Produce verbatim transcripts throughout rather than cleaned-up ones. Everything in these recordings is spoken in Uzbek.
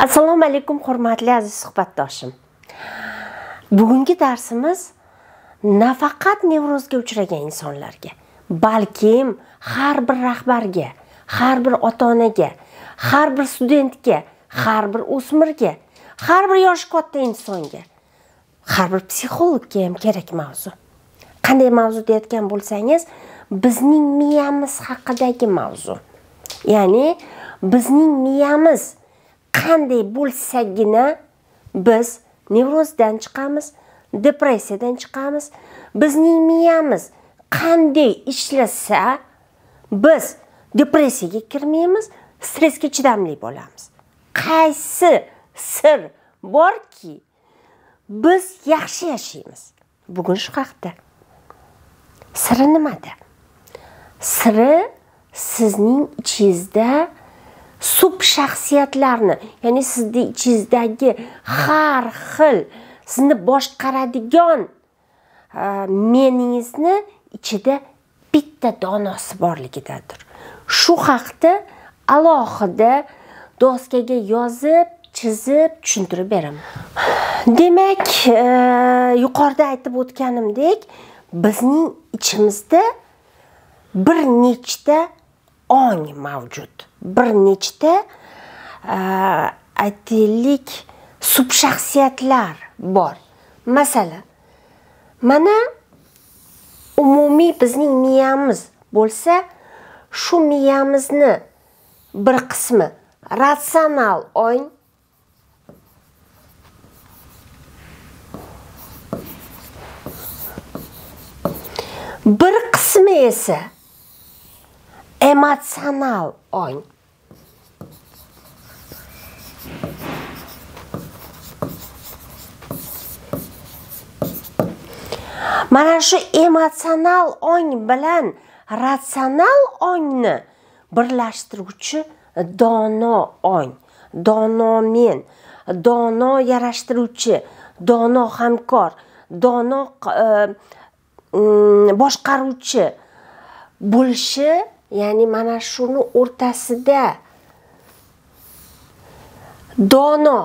Assalomu alaykum hurmatli aziz suhbatdoshim. Bugungi darsimiz nafaqat nevrozga uchragan insonlarga, balkim har bir rahbarga, har bir ota-onaga, har bir studentga, har bir o'smirga, har bir yoshi katta insonga, har bir psixologga ham kerak mavzu. Qanday mavzu deyotgan bo'lsangiz, bizning miyamiz haqidagi mavzu. Ya'ni bizning miyamiz qanday bo'lsagina biz nevrozdan chiqamiz, depressiyadan chiqamiz. Bizning miyamiz qanday ishlasa biz depressiyaga kirmaymiz, stressga chidamli bo'lamiz. Qaysi sir borki biz yaxshi yashaymiz? Bugun shu haqda. Siri nimada? Siri sizning ichingizda sub shaxsiyatlarni, ya'ni sizning ichingizdagi har xil sizni boshqaradigan meningizni ichida bitta donosi borligidadir. Shu haqda alohida doskaga yozib, chizib tushuntirib beraman. Demak, yuqorida aytib o'tganimdek, bizning ichimizda bir nechta ong mavjud. Bir nechta aytaylik subshaxsiyatlar bor. Masalan, mana umumiy bizning miyamiz bo'lsa, shu miyamizni bir qismi ratsional ong, bir qismi esa emotsional ong. Mana shu emotsional ong bilan ratsional ongni birlashtiruvchi dono ong, dono men, dono yarashtiruvchi, dono hamkor, dono boshqaruvchi bo'lishi, ya'ni mana shuni o'rtasida dono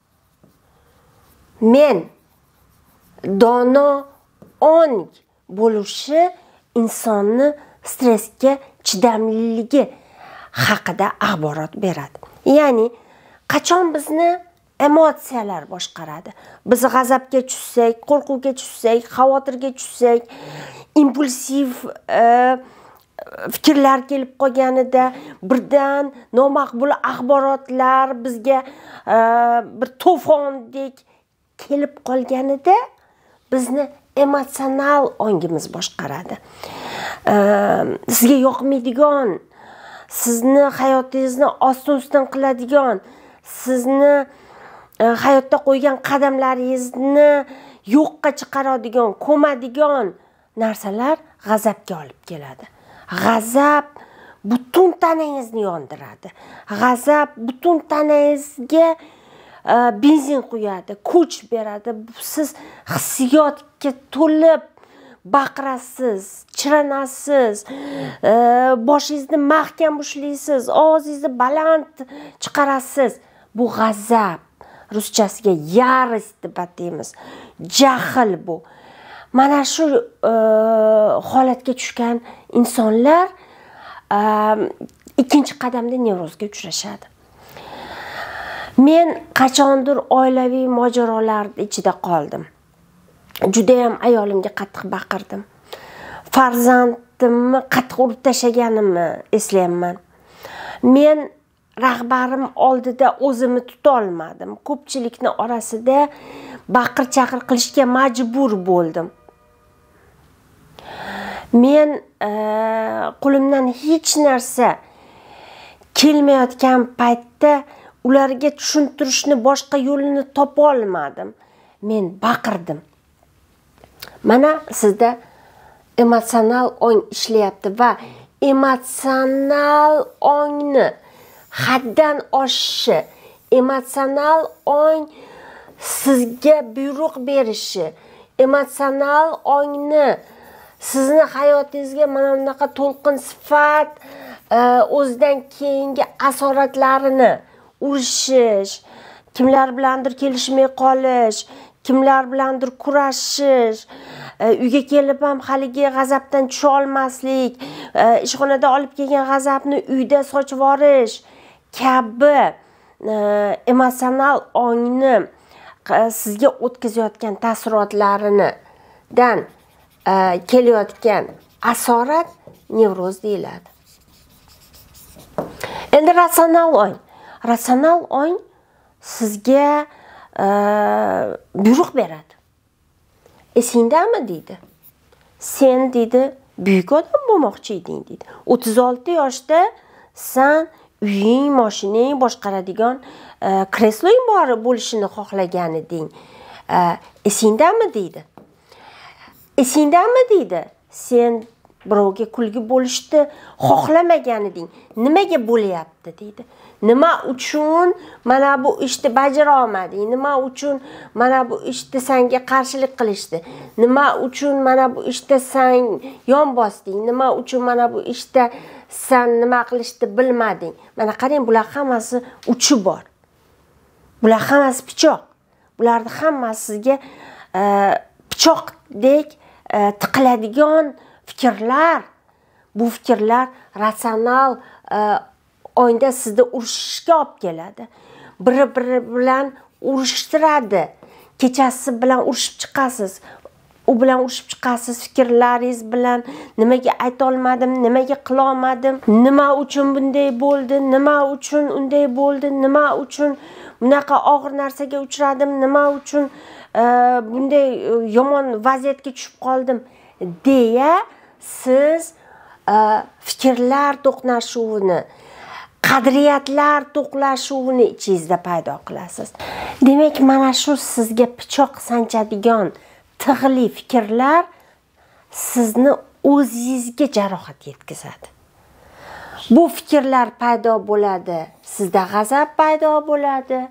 men, dono ong bo'lishi insonni stressga chidamliligi haqida axborot beradi. Ya'ni qachon bizni emotsiyalar boshqaradi? Biz g'azabga tushsak, qo'rquvga tushsak, xavotirga tushsak, impulsiv fikrlar kelib qolganida, birdan nomaqbul axborotlar bizga bir to'fondek kelib qolganida bizni emotsional ongimiz boshqaradi. Sizga yoqmaydigan, sizni hayotingizni ostin-ustin qiladigan, sizni hayotda qo'ygan qadamlaringizni yo'qqa chiqaradigan, ko'madigan narsalar g'azabga olib keladi. G'azab butun tanangizni yondiradi. G'azab butun tanangizga benzin quyadi, kuch beradi. Siz hissiyotga to'lib baqirasiz, chiranasiz, boshingizni mahkam ushlaysiz, ovozingizni baland chiqarasiz. Bu g'azab. Ruschasiga yarost deb ataymiz. Jahl bu. Mana shu holatga tushgan insonlar ikkinchi qadamda nevrozga uchrashadi. Men qachondir oilaviy mojarolar ichida qoldim. Juda ham ayolimga qattiq baqirdim. Farzandimni qattiq urib tashlaganimni eslayman. Men rahbarim oldida o'zimni tuta olmadim. Ko'pchilikning orasida baqir-chaqir qilishga majbur bo'ldim. Men qo'limdan hech narsa kelmayotgan paytda ularga tushuntirishni boshqa yo'lini topa olmadim. Men baqirdim. Mana sizda emotsional ong ishlayapti va emotsional ongni haddan oshishi, emotsional ong sizga buyruq berishi, emotsional ongni sizni hayotingizga mana bunaqa to'lqin sifat o'zidan keyingi asoratlarini urishish, kimlar bilandir kelishmay qolish, kimlar bilandir kurashish, uyga kelib ham haligi g'azabdan tusha olmaslik, ishxonada olib kelgan g'azabni uyda sochib yuborish kabi emotsional ongni sizga o'tkazayotgan taassurotlaridan kelayotgan asorat nevroz deyiladi. Endi ratsional ong. Ratsional ong sizga buyruq beradi. Esingdami deydi. Sen deydi buyuk odam bo'lmoqchi eding deydi. o'ttiz olti yoshda sen uying, mashinang, boshqaradigan kresloing bor bo'lishini xohlagan eding. Esingdami deydi. Esingdami deydi. Sen birovga kulgi bo'lishni xohlamagan eding. Nimaga bo'lyapti deydi. Nima uchun mana bu ishni bajara olmading? Nima uchun mana bu ishni senga qarshilik qilishdi? Nima uchun mana bu ishda sen yon bosding? Nima uchun mana bu ishda sen nima qilishni bilmading? Mana qarang, bular hammasi uchi bor. Bular hammasi pichoq. Bularning hammasi sizga pichoqdek tiqiladigan fikrlar. Bu fikrlar ratsional ongda sizni urushishga olib keladi. Biri-biri bilan urushtiradi. Kechasi bilan urushib chiqasiz. U bilan urushib chiqasiz fikrlaringiz bilan. Nimaga ayta olmadim, nimaga qila olmadim, nima uchun bunday bo'ldi, nima uchun unday bo'ldi, nima uchun bunaqa og'ir narsaga uchradim, nima uchun bunday yomon vaziyatga tushib qoldim deya siz fikrlar to'qnashuvini, qadriyatlar to'qnashuvini ichingizda paydo qilasiz. Demak, mana shu sizga pichoq sanchadigan tig'li fikrlar sizni o'zingizga jarohat yetkazadi. Bu fikrlar paydo bo'ladi, sizda g'azab paydo bo'ladi.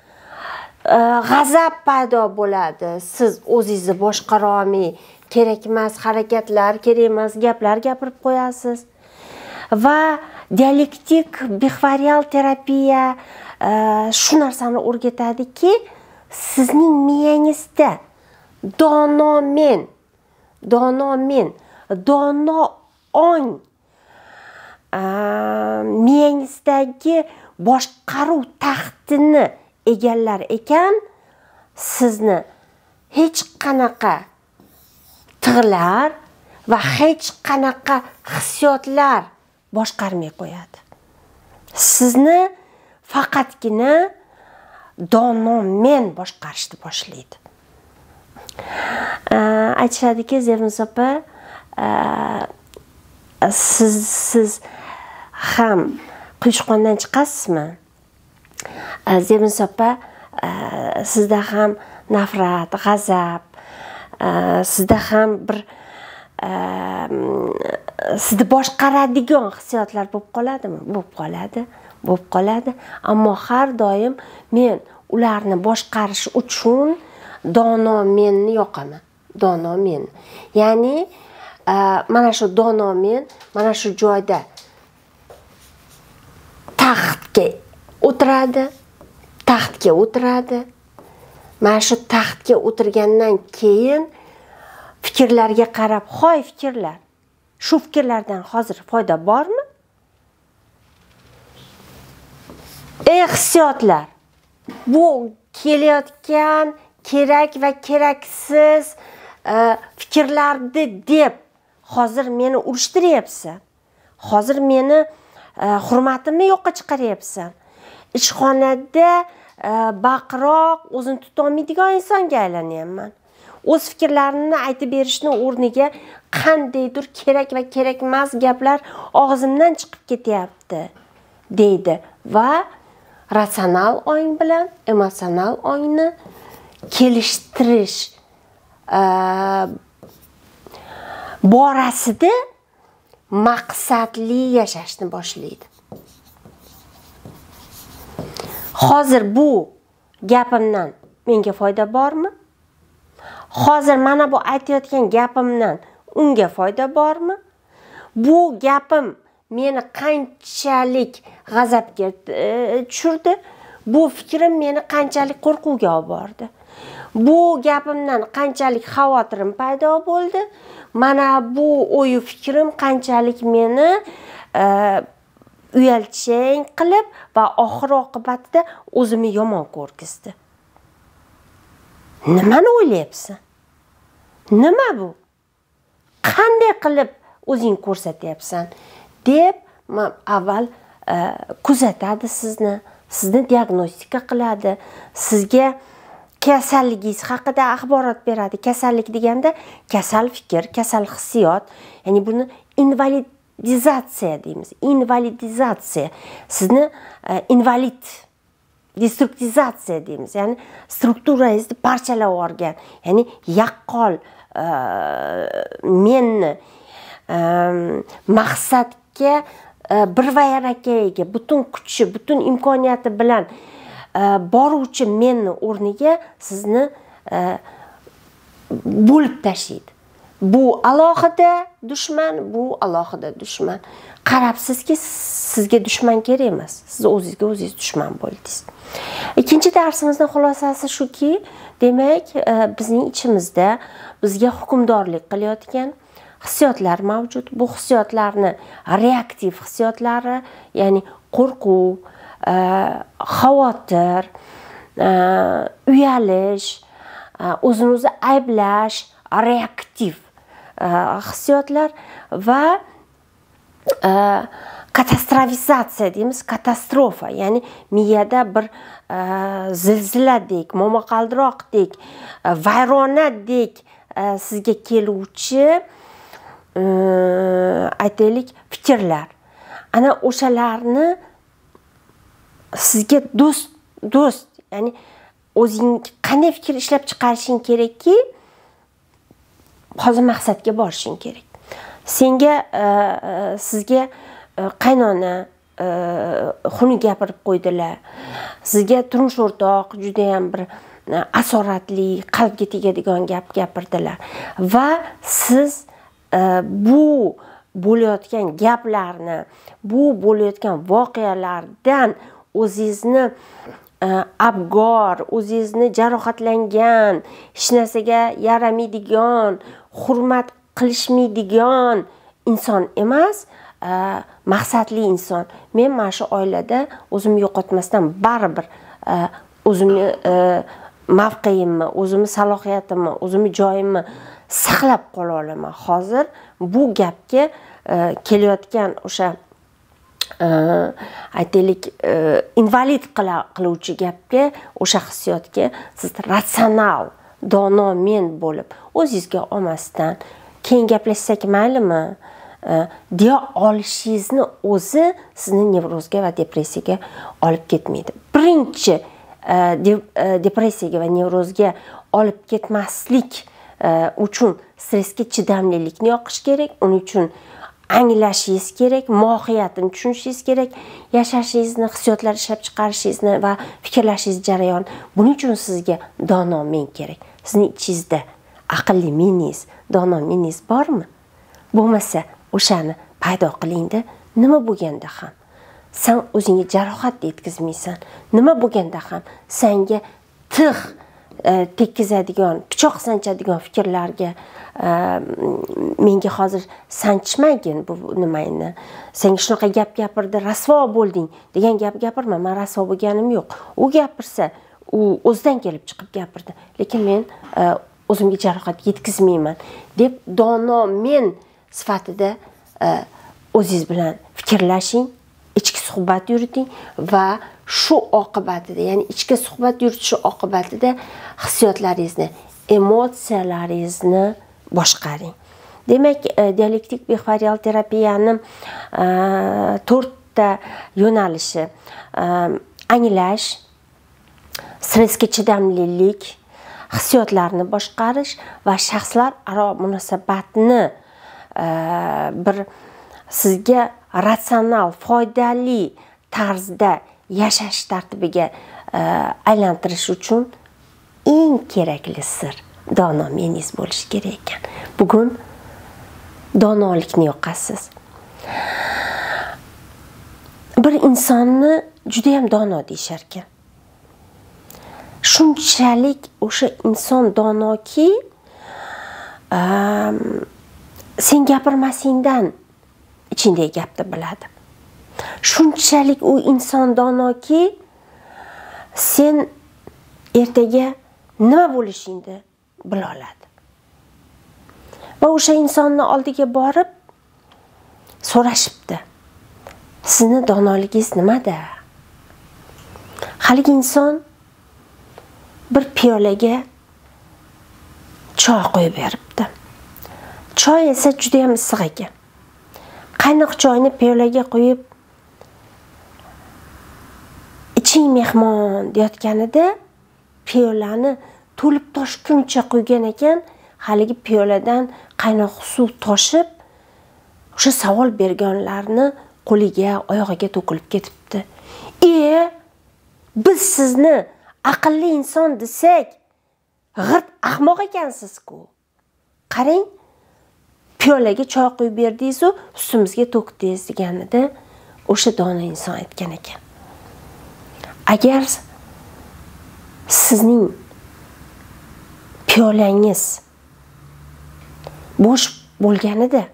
G'azab paydo bo'ladi, siz o'zingizni boshqara olmay kerak emas harakatlar, kerak emas gaplar gapirib qo'yasiz. Va dialektik behavioral terapiya shu narsani o'rgatadiki, sizning miyangizda dono men, dono men, dono ong miyangizdagi boshqaruv taxtini egallar ekan, sizni hech qanaqa tig'lar va hech qanaqa hissiyotlar boshqarmay qo'yadi. Sizni faqatgina dono men boshqarishni boshlaydi. Aytishadiki, Zernis opa, siz siz ham quyushqondan chiqasizmi? Zernis opa, sizda ham nafrat, g'azab, sizda ham bir sizni boshqaradigan hissiyotlar bo'lib qoladimi? Bo'lib qoladi, bo'lib qoladi. Ammo har doim men ularni boshqarish uchun dono menni yoqaman. Dono men. Ya'ni mana shu dono men mana shu joyda taxtga o'tiradi, taxtga o'tiradi. Mana shu taxtga o'tirgandan keyin fikrlarga qarab, "Hoy fikrlar, shu fikrlardan hozir foyda bormi? Ey hissiyotlar, bu kelayotgan kerak va keraksiz fikrlarni deb hozir meni urushtiryapsan. Hozir meni hurmatimni yo'qqa chiqaryapsan. Ishxonada baqiroq, o'zini tuta olmaydigan insonga aylanyapman. O'z fikrlarimni aytib berishni o'rniga qandaydir kerak va kerak emas gaplar og'zimdan chiqib ketyapti" deydi va ratsional ong bilan emotsional ongni kelishtirish borasida maqsadli yashashni boshlaydi. Hozir bu gapimdan menga foyda bormi? Hozir mana bu aytayotgan gapimdan unga foyda bormi? Bu gapim meni qanchalik g'azabga tushirdi? Bu fikrim meni qanchalik qo'rquvga olib bordi. Bu gapimdan qanchalik xavotirim paydo bo'ldi. Mana bu o'y fikrim qanchalik meni e, uyalchang qilib va oxir oqibatida o'zimni yomon ko'rgizdi. Nimani o'ylayapsan? Nima bu? Qanday qilib o'zing ko'rsatyapsan deb avval e, kuzatadi sizni, sizni diagnostika qiladi, sizga kasalligingiz haqida axborot beradi. Kasallik deganda kasal fikr, kasal hissiyot, ya'ni buni invalidizatsiya deymiz. Invalidizatsiya. Sizni e, invalid destruktizatsiya deymiz. Ya'ni strukturangizni parchalab yuborgan, ya'ni yaqqol e, menni e, maqsadga e, bir vayrakayga butun kuchi, butun imkoniyati bilan boruvchi menni o'rniga sizni e, bo'lib tashlaydi. Bu alohida dushman, bu alohida dushman. Qarabsizki, sizga dushman kerak emas. Siz o'zingizga o'zingiz dushman bo'ldingiz. Ikkinchi darsimizning xulosasi shuki, demak, e, bizning ichimizda bizga hukmdorlik qilayotgan hissiyotlar mavjud. Bu hissiyotlarni reaktiv hissiyotlari, ya'ni qo'rquv, xavotir, uyalish, o'zini o'zi ayblash, reaktiv hissiyotlar va katastrofizatsiya deymiz, katastrofa, ya'ni miyada bir zilziladek, momaqaldiroqdek, vayronadek sizga keluvchi aytaylik fikrlar. Ana o'shalarni sizga do'st do'st ya'ni o'zing qanday fikr ishlab chiqarishing kerakki, hozir maqsadga borishing kerak. Senga e, sizga e, qaynona e, xunuk gapirib qo'ydilar. Sizga turmush o'rtoq juda ham bir e, asoratli, qalbga tegadigan gap gapirdilar va siz e, bu bo'layotgan gaplarni, bu bo'layotgan voqealardan o'zingizni abgor, o'zingizni jarohatlangan, hech narsaga yaramaydigan, hurmat qilishmaydigan inson emas, maqsadli inson. Men mana shu oilada o'zimni yo'qotmasdan baribir o'zimni mavqeimni, o'zimni salohiyatimni, o'zimni joyimni saqlab qola olaman. Hozir bu gapga kelayotgan o'sha aytaylik invalid qiluvchi gapga, o'sha hissiyotga siz ratsional, dono men bo'lib o'zingizga olmasdan keyin gaplashsak maylimi deya olishingizni o'zi sizni nevrozga va depressiyaga olib ketmaydi. Birinchi depressiyaga va nevrozga olib ketmaslik uchun stressga chidamlilikni yoqish kerak. Uning uchun anglashingiz kerak, mohiyatini tushunishingiz kerak, yashashingizni, hissiyotlar ishlab chiqarishingizni va fikrlashingiz jarayoni. Buning uchun sizga dono men kerak. Sizning ichingizda aqlli meningiz, dono meningiz bormi? Bo'lmasa, o'shani paydo qilingda. Nima bo'lganda ham sen o'zingga jarohat yetkazmaysan. Nima bo'lganda ham senga tig' tekkizadigan, pichoq sanchadigan fikrlarga menga hozir sanchmagin bu nimani. Senga shunaqa gap gapirdi, rasvo bo'lding degan gap gapirma. Men rasvo bo'lganim yo'q. U gapirsa, u o'zidan kelib chiqib gapirdi. Lekin men o'zimga jarohat yetkazmayman deb dono men sifatida o'zingiz bilan fikrlashing, ichki suhbat yuriting va shu oqibatida, ya'ni ichki suhbat yuritish oqibatida hissiyotlaringizni, emotsiyalaringizni boshqaring. Demak, dialektik behavioral terapiyani to'rtta yo'nalishi: anglash, stressga chidamlilik, hissiyotlarni boshqarish va shaxslar aro munosabatni bir sizga ratsional, foydali tarzda yashash tartibiga aylantirish uchun eng kerakli sir dono meningiz bo'lishi kerak ekan. Bugun donolikni yoqasiz. Bir insonni juda ham dono deyishar ekan. shunchalik o'sha inson donoki, sen gapirmasingdan ichingdagi gapni biladi. Shunchalik u inson donoki, sen ertaga nima bo'lishingni bila oladi. Va o'sha insonni oldiga borib so'rashibdi. Sizni donoligingiz nimada? Haligi inson bir piyolaga choy qo'yib beribdi. Choy esa juda ham issiq ekan. Qaynoq choyni piyolaga qo'yib, iching mehmon deyotganida piyolani to'lib toshguncha qo'ygan ekan, haligi piyoladan qaynoq suv toshib, o'sha savol berganlarni qo'liga, oyog'iga to'kilib ketibdi. "E, biz sizni aqlli inson desak, g'irt ahmoq ekansiz-ku. Qarang, piyolaga choy qo'yib berdingiz-u, ustimizga to'kdingiz" deganida o'sha dono inson aytgan ekan. Agar sizning piyolangiz bo'sh bo'lganida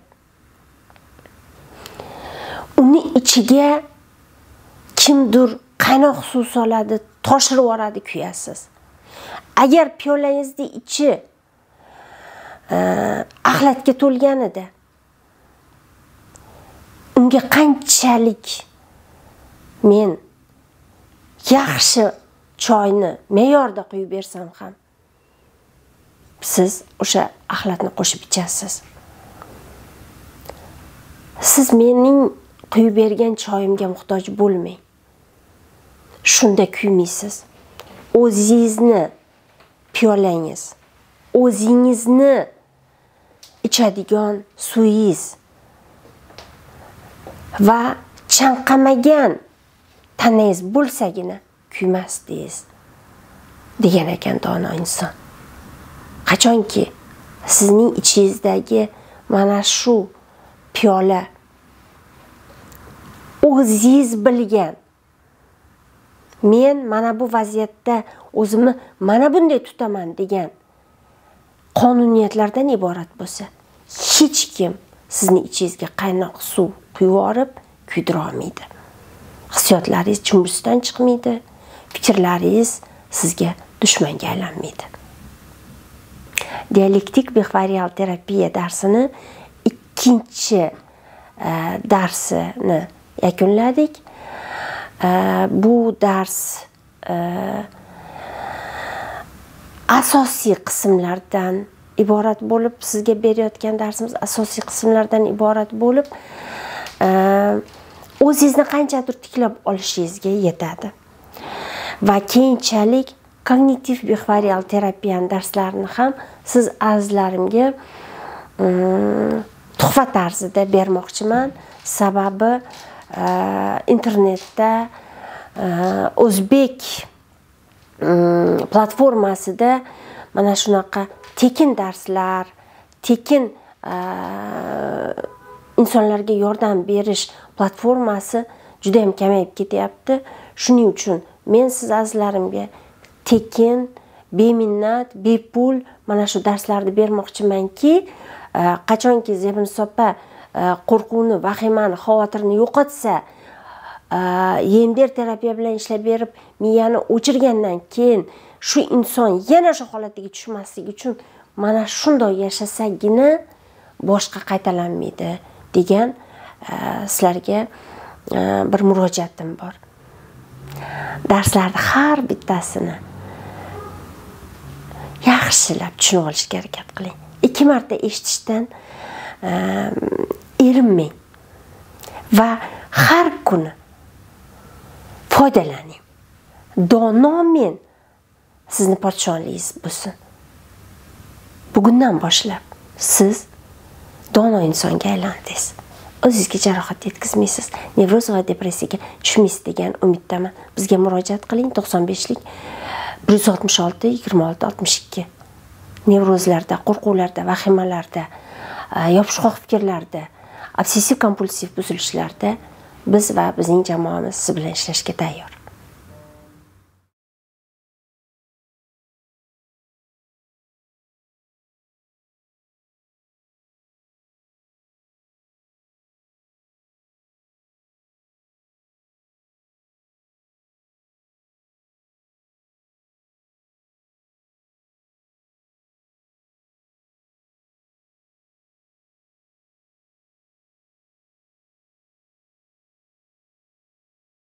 uni ichiga kimdir qaynoq suv soladi, toshirib yuboradi, kuyasiz. Agar piyolangizni ichi axlatga to'lganida unga qanchalik men yaxshi choyni me'yorda quyib bersam ham siz o'sha axlatni qo'shib ichasiz. Siz mening quyib bergan choyimga muhtoj bo'lmang. Shunda kuymaysiz. O'zingizni piyolangiz, o'zingizni ichadigan suvingiz va chanqamagan tanangiz bo'lsagina kuymasdingiz degan ekan dono inson. Qachonki sizning ichingizdagi mana shu piyola o'zingiz bilgan, men mana bu vaziyatda o'zimni mana bunday tutaman degan qonuniyatlardan iborat bo'lsa, hech kim sizning ichingizga qaynoq suv quyib yuborib kuydira olmaydi. Hissiyotlaringiz chumbusdan chiqmaydi, fikrlaringiz sizga dushmanga aylanmaydi. Dialektik behavioral terapiya darsini ikkinchi e, darsini yakunladik. E, bu dars e, asosiy qismlardan iborat bo'lib, sizga berayotgan darsimiz asosiy qismlardan iborat bo'lib, e, o'zingizni qanchadir tiklab olishingizga yetadi. Va keyinchalik kognitiv behavioral terapiya darslarini ham siz azizlarimga tuhfa tarzida bermoqchiman. Sababi internetda o'zbek platformasida mana shunaqa tekin darslar, tekin insonlarga yordam berish platformasi juda ham kamayib ketyapti. Shuning uchun men siz azizlarimga tekin, beminnat, bepul mana shu darslarni bermoqchimanki, qachonki Zebinsa opa qo'rquvni, vahimani, xavotirni yo'qotsa, yember terapiya bilan ishlab berib, miyani o'chirgandan keyin shu inson yana shu holatiga tushmasligi uchun mana shunday yashasagina boshqa qaytalanmaydi degan sizlarga bir murojaatim bor. Darslarning har bittasini yaxshilab tushunib olishga harakat qiling. Ikki marta eshitishdan erinmang va har kuni foydalaning. Dono men sizni podshohligingiz bo'lsin. Bugundan boshlab siz dono insonga aylandingiz. O'zingizga jarohat yetkazmaysiz, nevroz va depressiyaga tushmaysiz degan umiddaman. Bizga murojaat qiling to'qson beshlik bir yuz oltmish olti yigirma olti oltmish ikki. Nevrozlarda, qo'rquvlarda, vahimalarda, yopishqoq fikrlarda, obsessiv kompulsiv buzilishlarda biz va bizning jamoamiz siz bilan ishlashga tayyor.